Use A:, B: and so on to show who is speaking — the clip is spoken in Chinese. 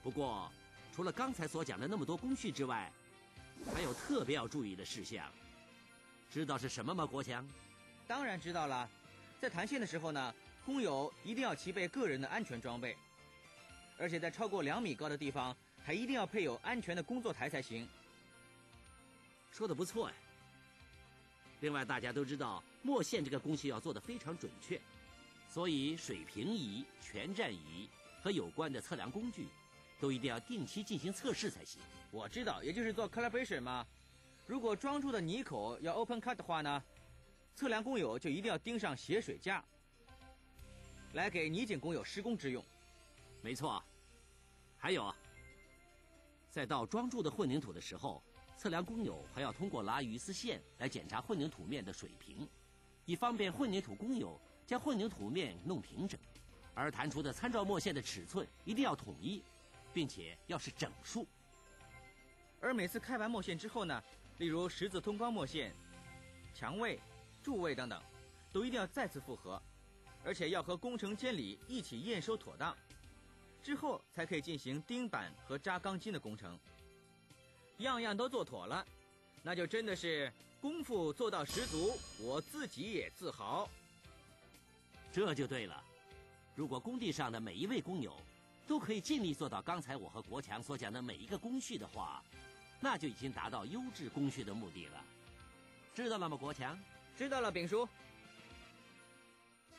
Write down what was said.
A: 不过，除了刚才所讲的那么多工序之外，还有特别要注意的事项，知道是什么吗？国强？
B: 当然知道了，在弹线的时候呢，工友一定要齐备个人的安全装备，而且在超过2米高的地方，还一定要配有安全的工作台才行。
A: 说的不错呀。另外，大家都知道墨线这个工序要做得非常准确，所以水平仪、全站仪和有关的测量工具都一定要定期进行测试才行。
B: 我知道，也就是做 calibration 嘛。如果装住的泥口要 open cut 的话呢，测量工友就一定要钉上斜水架，来给泥井工友施工之用。
A: 没错。还有啊，在倒装住的混凝土的时候，测量工友还要通过拉鱼丝线来检查混凝土面的水平，以方便混凝土工友将混凝土面弄平整。而弹出的参照墨线的尺寸一定要统一，并且要是整数。
B: 而每次开完墨线之后呢，例如十字通光墨线、墙位、柱位等等，都一定要再次复核，而且要和工程监理一起验收妥当，之后才可以进行钉板和扎钢筋的工程。样样都做妥了，那就真的是功夫做到十足，我自己也自豪。
A: 这就对了，如果工地上的每一位工友都可以尽力做到刚才我和国强所讲的每一个工序的话，那就已经达到优质工序的目的了。知道了吗，国强？
B: 知道了，丙叔。